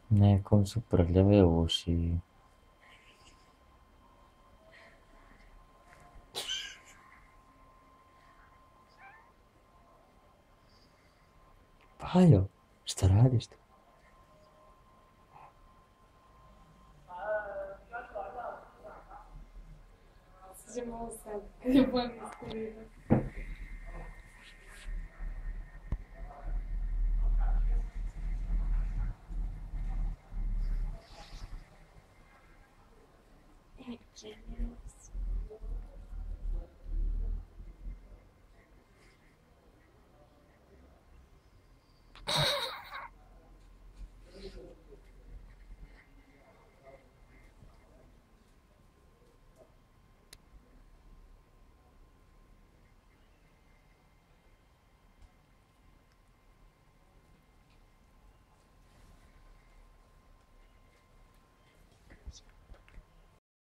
Nekom su prljave uši. Pajo, šta radiš tu? Sjećam ovo sad, kad je bolje iskoristiti.